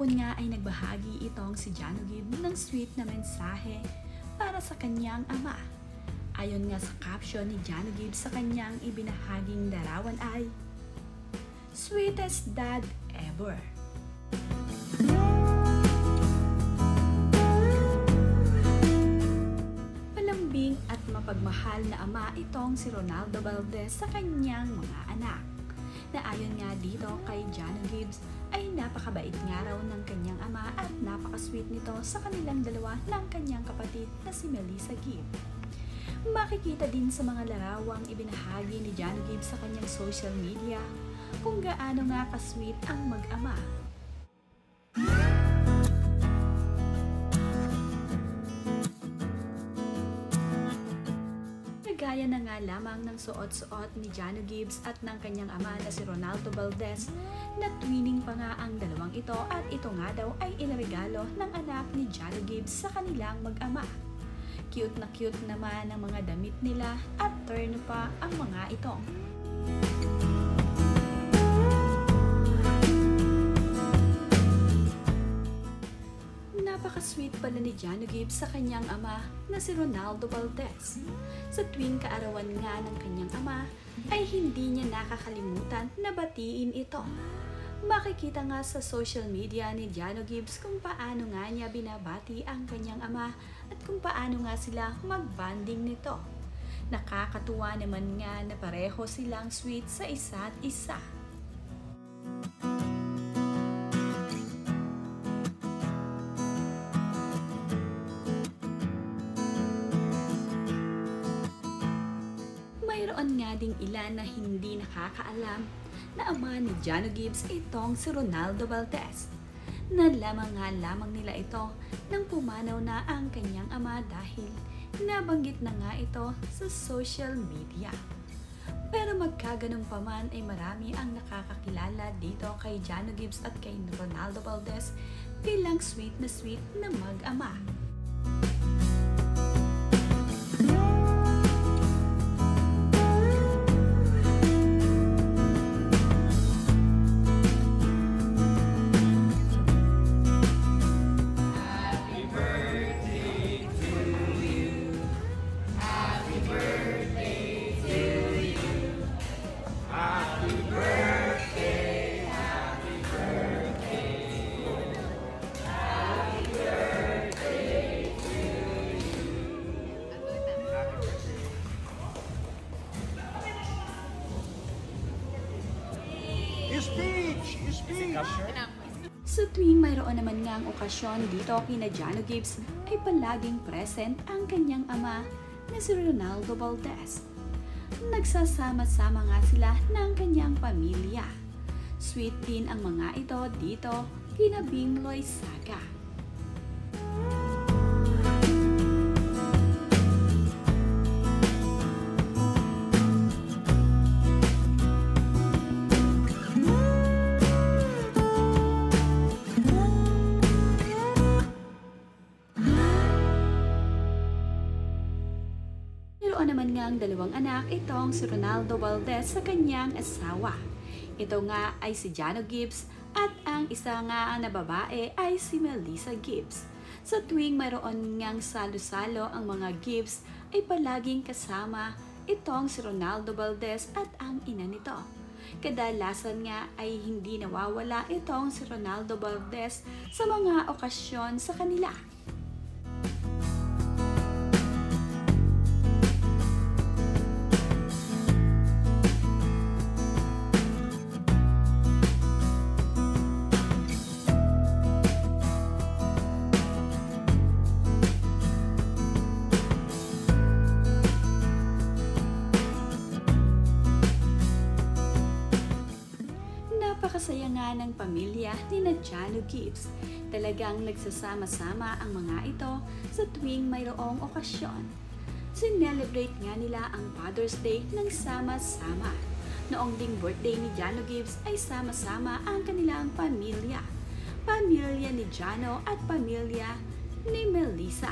Kahapon nga ay nagbahagi itong si Jano Gibbs ng sweet na mensahe para sa kanyang ama. Ayon nga sa caption ni Jano Gibbs sa kanyang ibinahaging larawan ay, "Sweetest dad ever." Malambing at mapagmahal na ama itong si Ronaldo Valdez sa kanyang mga anak. Na ayon nga dito kay Jano Gibbs ay napakabait nga raw ng kanyang ama at napakasweet nito sa kanilang dalawa ng kanyang kapatid na si Melissa Gibbs. Makikita din sa mga larawang ibinahagi ni Jano Gibbs sa kanyang social media kung gaano nga kasweet ang mag-ama. Gaya na nga lamang ng suot-suot ni Jano Gibbs at ng kanyang ama na si Ronaldo Valdez na twinning pa nga ang dalawang ito at ito nga daw ay iniregalo ng anak ni Jano Gibbs sa kanilang mag-ama. Cute na cute naman ang mga damit nila at turno pa ang mga ito. Napaka-sweet pala ni Jano Gibbs sa kanyang ama na si Ronaldo Valdez. Sa tuwing kaarawan nga ng kanyang ama ay hindi niya nakakalimutan na batiin ito. Makikita nga sa social media ni Jano Gibbs kung paano nga niya binabati ang kanyang ama at kung paano nga sila mag-bonding nito. Nakakatuwa naman nga na pareho silang sweet sa isa't isa. Mayroon nga ding ilan na hindi nakakaalam na ama ni Jano Gibbs itong si Ronaldo Valdez. Nalaman nga lamang nila ito nang pumanaw na ang kanyang ama dahil nabanggit na nga ito sa social media. Pero magkaganong pa man ay marami ang nakakakilala dito kay Jano Gibbs at kay Ronaldo Valdez bilang sweet na mag-ama. Sa tuwing mayroon naman nga ang okasyon dito kina Jano Gibbs ay palaging present ang kanyang ama na si Ronaldo Valdez. Nagsasama-sama nga sila ng kanyang pamilya. Sweet din ang mga ito dito kina Bing Loizaga. Naman nga ang dalawang anak itong si Ronaldo Valdez sa kanyang asawa. Ito nga ay si Jano Gibbs at ang isa nga na babae ay si Melissa Gibbs. Sa tuwing mayroon ngang salo-salo ang mga Gibbs ay palaging kasama itong si Ronaldo Valdez at ang ina nito. Kadalasan nga ay hindi nawawala itong si Ronaldo Valdez sa mga okasyon sa kanila. Napakasaya nga ng pamilya ni Jano Gibbs. Talagang nagsasama-sama ang mga ito sa tuwing mayroong okasyon. Sinelebrate nga nila ang Father's Day ng sama-sama. Noong ding birthday ni Jano Gibbs ay sama-sama ang kanilang pamilya. Pamilya ni Jano at pamilya ni Melissa.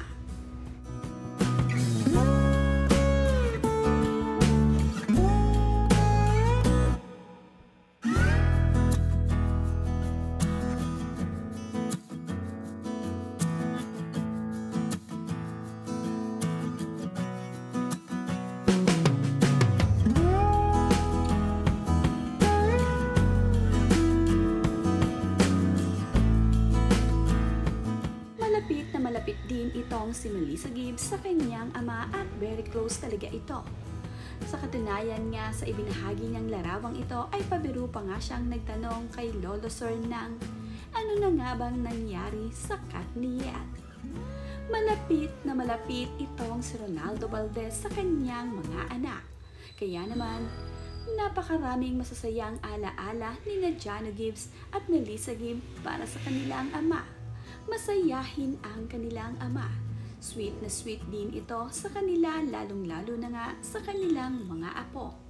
itong si Melissa Gibbs sa kanyang ama at very close talaga ito. Sa katunayan nga sa ibinahagi niyang larawang ito ay pabiro pa nga siyang nagtanong kay Lolo Sir ng ano na nga bang nangyari sa Katniel. Malapit na malapit itong si Ronaldo Valdez sa kanyang mga anak. Kaya naman, napakaraming masasayang alaala ni Gianno Gibbs at Melissa Gibbs para sa kanilang ama. Masayahin ang kanilang ama. Sweet na sweet din ito sa kanila, lalong-lalo na nga sa kanilang mga apo.